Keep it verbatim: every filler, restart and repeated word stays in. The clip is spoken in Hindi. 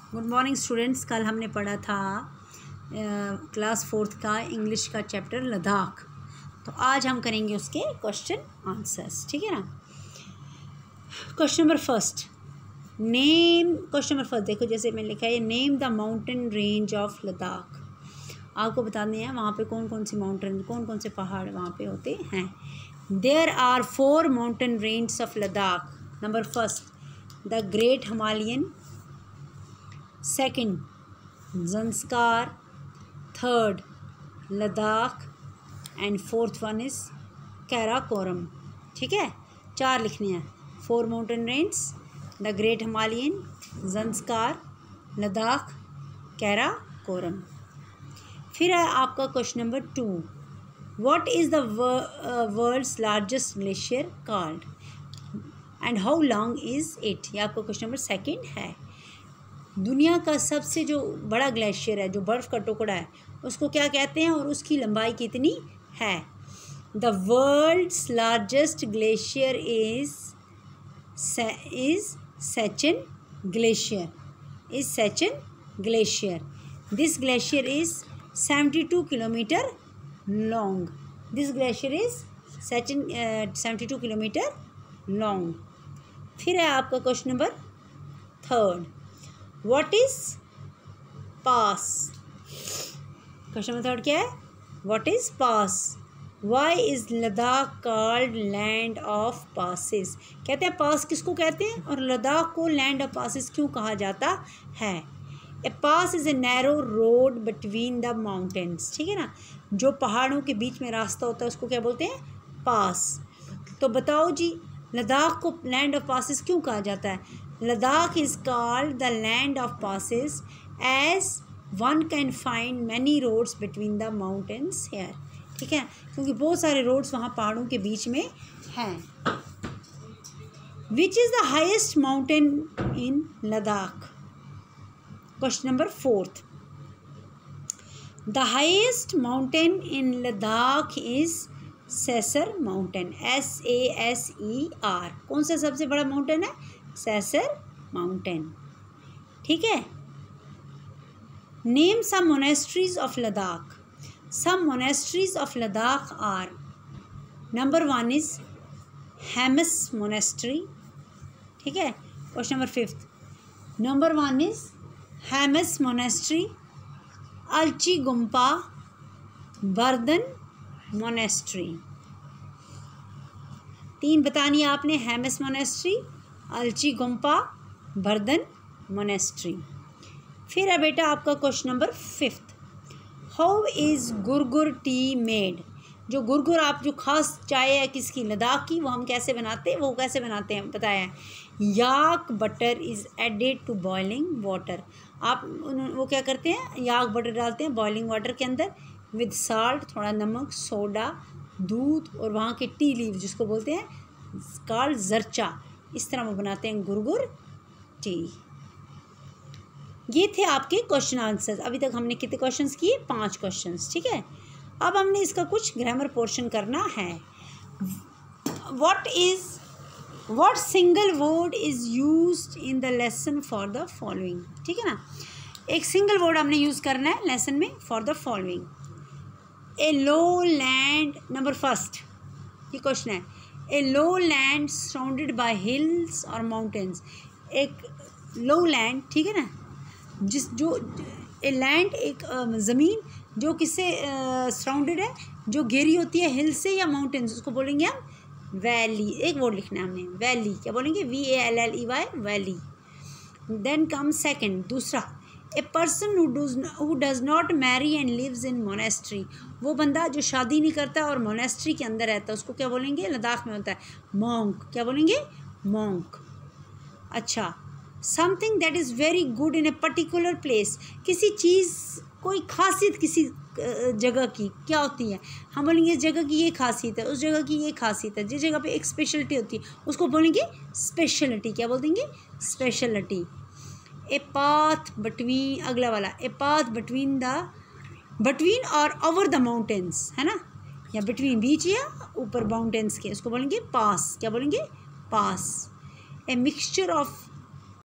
Good morning students. कल हमने पढ़ा था क्लास फोर्थ का इंग्लिश का चैप्टर लद्दाख। तो आज हम करेंगे उसके क्वेश्चन आंसर्स, ठीक है ना। Question number first, name question number first देखो, जैसे मैंने लिखा है name the mountain range of Ladakh. आपको बताने हैं वहाँ पे कौन कौन सी माउंटेन, कौन कौन से पहाड़ वहाँ पे होते हैं। There are four mountain range of Ladakh. Number first the great Himalayan, second Zanskar, third Ladakh and fourth one is Karakoram. ठीक है, चार लिखने हैं। Four mountain range, the great Himalayan, Zanskar, Ladakh, Karakoram. फिर है आपका question number two, what is the world's largest glacier called and how long is it. ये आपका क्वेश्चन नंबर सेकंड है। दुनिया का सबसे जो बड़ा ग्लेशियर है, जो बर्फ़ का टुकड़ा है, उसको क्या कहते हैं और उसकी लंबाई कितनी है। The world's largest glacier is is Siachen glacier is Siachen glacier. This glacier is seventy two kilometer long. This glacier is Siachen seventy two kilometer long. फिर है आपका question number third, what is pass. Question number third क्या है, what is pass. Why is Ladakh called land of passes. कहते हैं पास किसको कहते हैं और लद्दाख को लैंड ऑफ पासिस क्यों कहा जाता है। A pass is a narrow road between the mountains. ठीक है ना, जो पहाड़ों के बीच में रास्ता होता है उसको क्या बोलते हैं, पास। तो बताओ जी, लद्दाख को लैंड ऑफ पासिस क्यों कहा जाता है। Ladakh is called the land of passes as one can find many roads between the mountains here. ठीक है, क्योंकि बहुत सारे रोड्स वहाँ पहाड़ों के बीच में हैं। Which is the highest mountain in Ladakh. Question number fourth, the highest mountain in Ladakh is Saser mountain, S A S E R. कौन सा सबसे बड़ा माउंटेन है, सेसर माउंटेन। ठीक है, name some monasteries of Ladakh. Some monasteries of Ladakh are, number one is Hemis monastery. ठीक है, question number fifth, number one is Hemis monastery, Alchi Gompa, Bardan monastery. तीन बतानी है आपने, हेमस मोनेस्ट्री, अलची गुम्पा, बर्दन मोनेस्ट्री। फिर है बेटा आपका question number fifth, how is gurgur tea made. जो गुरगुर आप जो खास चाय है किसकी, लद्दाख की, वो हम कैसे बनाते हैं, वो कैसे बनाते हैं बताया है। Yak butter is added to boiling water. आप वो क्या करते हैं, याक बटर डालते हैं बॉइलिंग वाटर के अंदर विद साल्ट, थोड़ा नमक, सोडा, दूध और वहाँ के टी लीव जिसको बोलते हैं कॉल्ड जर्चा। इस तरह वो बनाते हैं गुरगुर टी। ये थे आपके क्वेश्चन आंसर्स। अभी तक हमने कितने क्वेश्चंस किए, पांच क्वेश्चंस। ठीक है, अब हमने इसका कुछ ग्रामर पोर्शन करना है। What is what single word is used in the lesson for the following. ठीक है ना, एक सिंगल वर्ड हमने यूज़ करना है लेसन में for the following. A low land, number first ये क्वेश्चन है, a low land surrounded by hills और माउंटेन्स। एक लो लैंड, ठीक है ना, जिस जो ए लैंड एक ज़मीन जो किससे सराउंडेड है, जो घेरी होती है हिल से या माउंटेन्स, उसको बोलेंगे हम वैली। एक वर्ड लिखना है हमने, वैली। क्या बोलेंगे, V A L L E Y, valley. Then come second, दूसरा, a person who does who does not marry and lives in monastery. वो बंदा जो शादी नहीं करता और मोनेस्ट्री के अंदर रहता है, उसको क्या बोलेंगे, लद्दाख में होता है मॉन्क। क्या बोलेंगे, मॉन्क। अच्छा, something that is very good in a particular place. किसी चीज़, कोई खासियत किसी जगह की क्या होती है, हम बोलेंगे इस जगह की ये खासियत है, उस जगह की ये खासियत है। जिस जगह पे एक स्पेशलिटी होती है उसको बोलेंगे स्पेशलिटी। क्या बोल देंगे, स्पेशलिटी। ए पाथ बिटवीन, अगला वाला, a path between the between और ओवर द माउंटेन्स, है ना, या बिटवीन, बीच या ऊपर माउंटेन्स के, उसको बोलेंगे पास। क्या बोलेंगे, पास। A mixture of